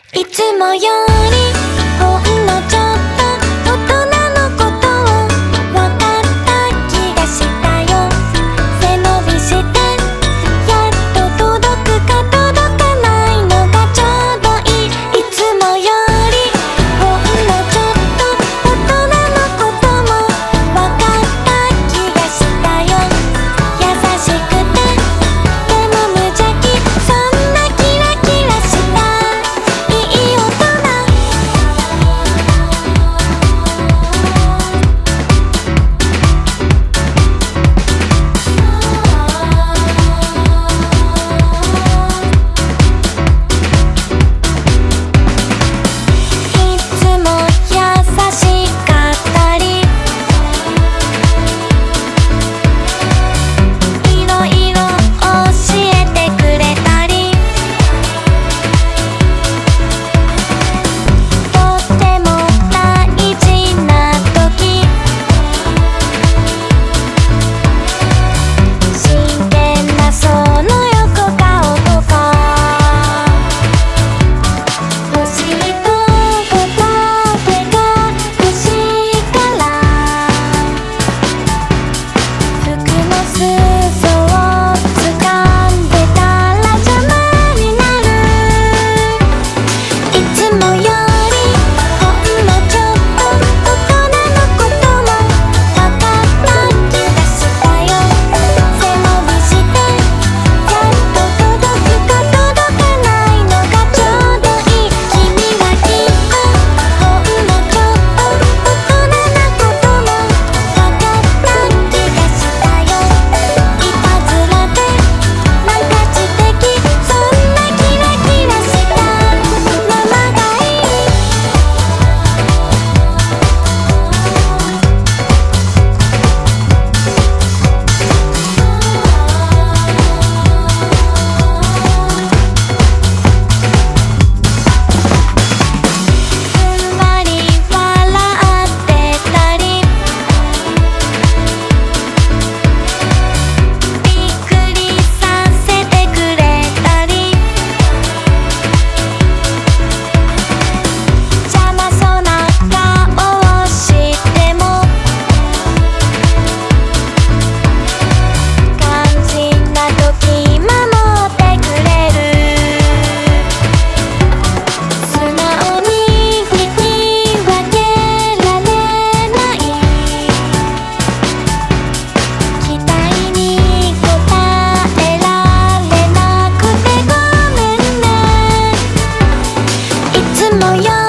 いつもよりほんのちょっと大人のことをわかった気がしたよ。背伸びしてやっと届くか届かないのがちょうどいい。いつもよりほんのちょっと大人のこともわかった気がしたよ。優しくてでも無邪気、そんなキラキラしたいい大人。いつも優しかったりいろいろ教えてくれたり、とっても大事な時真剣なその横顔とか欲しいと答えが欲しいから服の裾を掴んでたら邪魔になる。いつもよりほんのちょっと大人のこともわかった気がしたよ。背伸びしてやっと届くか届かないのがちょうどいい。君はきっとほんのちょっと大人なこともわかった気がしたよ。いたずらでなんか知的、そんなキラキラしたままがいい。ふんわり笑ってたりびっくりさせてくれたり、邪魔そうな顔をしても肝心な時守ってくれる。素直に聞き分けられない期待に応えられなくてごめんね。いつもよ